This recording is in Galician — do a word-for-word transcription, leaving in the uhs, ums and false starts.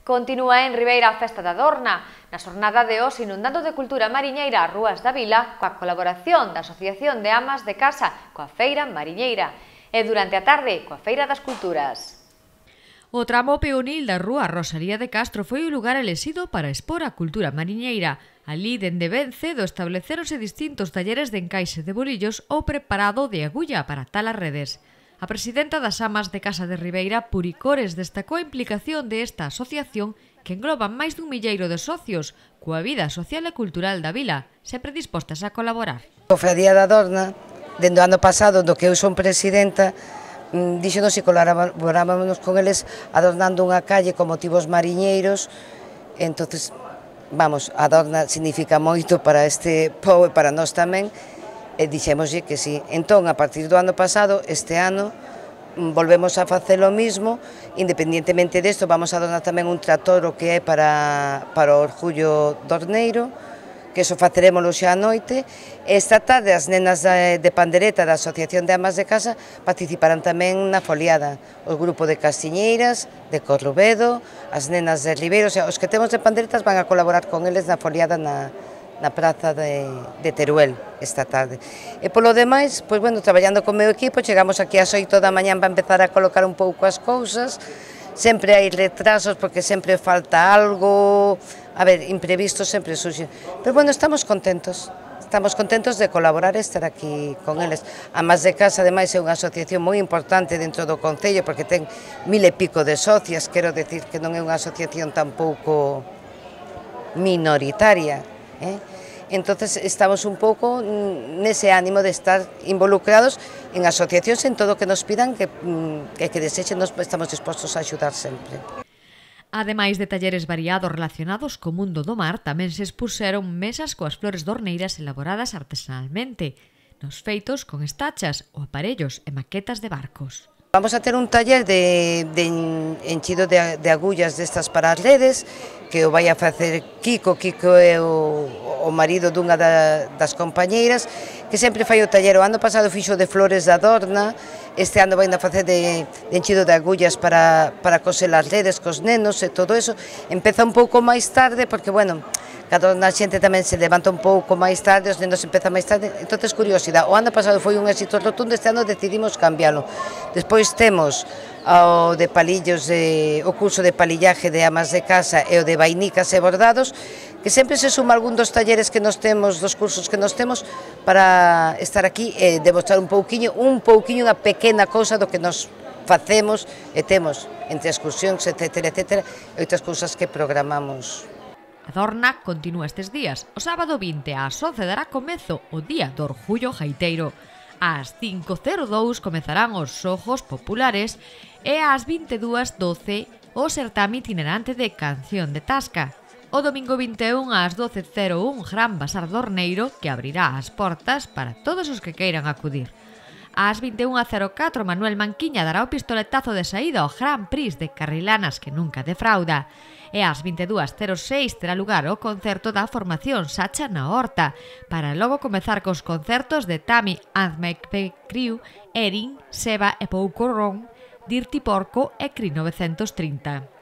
Continúa en Ribeira a Festa da Dorna, na xornada de hoxe inundando de cultura mariñeira as rúas da vila coa colaboración da Asociación de Amas de Casa coa Feira Mariñeira e durante a tarde coa Feira das Culturas. O tramo peonil da rúa Rosalía de Castro foi o lugar elexido para expor a cultura mariñeira. Alí, dende ben cedo, estableceronse distintos talleres de encaixe de bolillos ou preparado de agulla para talas redes. A presidenta das Amas de Casa de Ribeira, Puricores, destacou a implicación de esta asociación que engloba máis dun milleiro de socios coa vida social e cultural da vila, sempre dispostas a colaborar. O Cofradía da Dorna, dende o ano pasado, do que eu son presidenta, díxonos se colaborábamos con eles adornando unha calle con motivos mariñeiros. Entonces, vamos, a Dorna significa moito para este pobo e para nós tamén, e dixémoslle que sí. Entón, a partir do ano pasado, este ano, volvemos a facer o mismo. Independientemente desto, vamos a donar tamén un trator o que é para, para o Orgullo Dorneiro, que eso faceremoslo xa a noite. Esta tarde as nenas de, de pandereta da Asociación de Amas de Casa participarán tamén na foliada. O grupo de Castiñeiras, de Corrubedo, as nenas de Ribeiro, o sea, os que temos de panderetas van a colaborar con eles na foliada na, na praza de, de Teruel esta tarde. E polo demais, pois bueno, traballando con o meu equipo, chegamos aquí ás oito da mañá para empezar a colocar un pouco as cousas. Sempre hai retrasos porque sempre falta algo, a ver, imprevistos sempre surxen. Pero bueno, estamos contentos, estamos contentos de colaborar e estar aquí con eles. Amas de Casa, ademais, é unha asociación moi importante dentro do Concello porque ten mil e pico de socias, quero decir que non é unha asociación tampouco minoritaria. Eh? Entonces estamos un pouco nese ánimo de estar involucrados en asociacións en todo o que nos pidan que, que, que desexen, nos estamos dispostos a axudar sempre. Ademais de talleres variados relacionados co mundo do mar, tamén se expuseron mesas coas flores dorneiras elaboradas artesanalmente, nos feitos con estachas ou aparellos e maquetas de barcos. Vamos a ter un taller de, de enchido de, de agullas destas para as redes, que o vai a facer Kiko. Kiko é o, o marido dunha da, das compañeiras, que sempre fai o taller. O ano pasado fixo de flores da Dorna, este ano vai a facer de, de enchido de agullas para, para coser as redes cos nenos e todo eso. Empeza un pouco máis tarde, porque, bueno, cada a xente tamén se levanta un pouco máis tarde, os nenos empezan máis tarde, entonces curiosidade. O ano pasado foi un éxito rotundo, este ano decidimos cambiálo. Despois temos o de palillos, de, o curso de palillaje de Amas de Casa e o de vainicas e bordados, que sempre se suma algún dos talleres que nos temos, dos cursos que nos temos, para estar aquí e demostrar un pouquiño, un pouquiño, unha pequena cousa do que nos facemos e temos entre excursións, etcétera, etcétera, e outras cousas que programamos. A Dorna continúa estes días. O sábado vinte ás once dará comezo o Día do Orgullo Gaiteiro. Ás cinco cero dous comezarán os xogos populares e ás vinte e dúas doce o certame itinerante de Canción de Tasca. O domingo vinte e un ás doce cero un Gran Basar Dorneiro que abrirá as portas para todos os que queiran acudir. Ás vinte e unha cero catro Manuel Manquiña dará o pistoletazo de saída ao Gran Prix de Carrilanas que nunca defrauda. E ás vinte e dúas cero seis terá lugar o concerto da formación Sacha na Horta, para logo comezar cos concertos de Tami and Make Crew, Erin, Seba e Pouco Ron, Dirty Porco e Cri novecentos trinta.